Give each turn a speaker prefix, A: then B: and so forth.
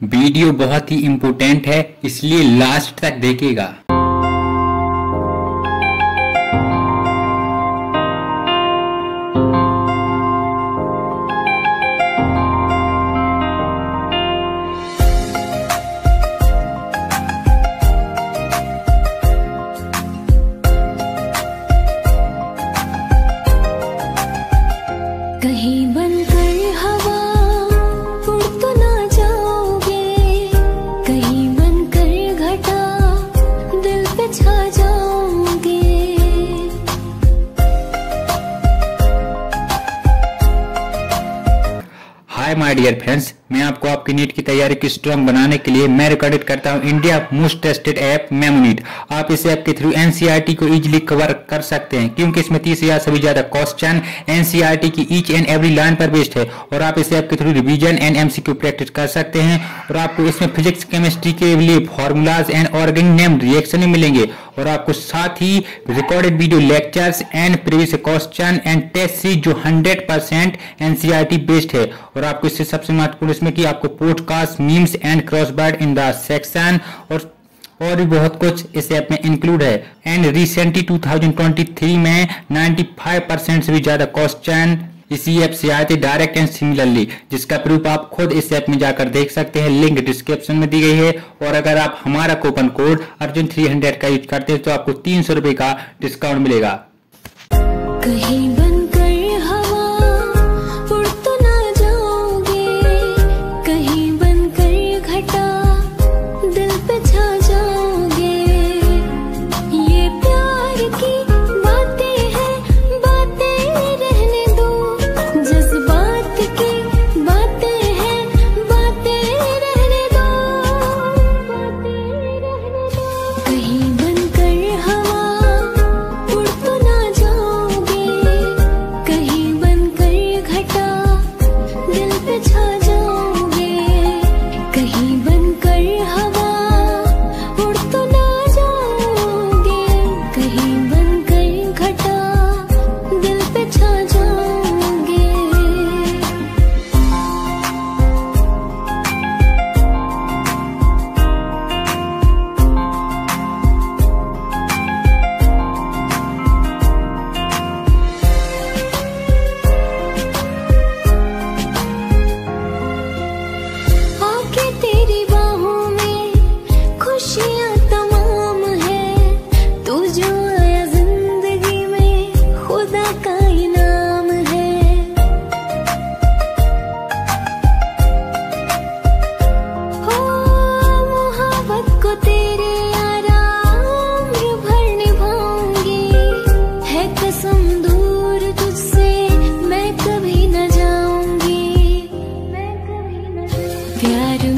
A: Video बहुत ही important है, इसलिए लास्ट तक देखिएगा।
B: कहीं बनकर हवा उड़ तो ना जाओगे, कहीं बनकर घटा दिल पे छा जाओगे।
A: हाय माय डियर फ्रेंड्स, मैं आपको आपकी नीट की तैयारी की स्ट्रांग बनाने के लिए मैं रिकॉर्डेड करता हूं India most tested app Memonit. आप इस ऐप के थ्रू एनसीईआरटी को इजीली कवर कर सकते हैं, क्योंकि इसमें 30,000 से भी ज्यादा क्वेश्चन एनसीईआरटी की ईच एंड एवरी लाइन पर बेस्ड है। और आप इस ऐप के through revision and MCQ practice कर सकते हैं। और आपको इसमें फिजिक्स केमिस्ट्री के लिए formulas and organic named reaction मिलेंगे। और आपको साथ ही recorded video lectures and previous question and test series जो 100% एनसीईआरटी बेस्ड है। और आपको इससे सबसे महत्वपूर्ण इसमें कि आपको podcast, memes and crossword in the section और भी बहुत कुछ इस ऐप में इंक्लूड है। एंड रिसेंटली 2023 में 95% से भी ज्यादा क्वेश्चन इसी ऐप से आए थे डायरेक्ट एंड सिमिलरली, जिसका प्रूफ आप खुद इस ऐप में जाकर देख सकते हैं। लिंक डिस्क्रिप्शन में दी गई है। और अगर आप हमारा कूपन कोड अर्जुन300 का यूज करते हैं तो आपको 300 रुपए का डिस्काउंट मिलेगा।
B: कहीं बनकर हवा उड़ तो ना जाओगे, कहीं बनकर घटा दिल पे छा जाओगे। ये प्यार की बातें हैं, बातें रहने दो, जज्बात की बातें हैं, बातें रहने दो, बातें रहने दो। कहीं बनकर हवा उड़ तो ना जाओगे, कहीं बनकर घटा दिल पे छा जाओगे। कहीं बनकर हवा उड़ तो ना जाओगे, कहीं बनकर घटा दिल पे छा जाओगे। आके तेरी बाहों में खुशियां तमाम है, तू जो आया जिंदगी में खुदा का इनाम है। हो मोहब्बत को तेरे आराम भर निभाऊंगी, है कसम दूर तुझसे मैं कभी न जाऊंगी, मैं कभी न जाऊंगी। प्यार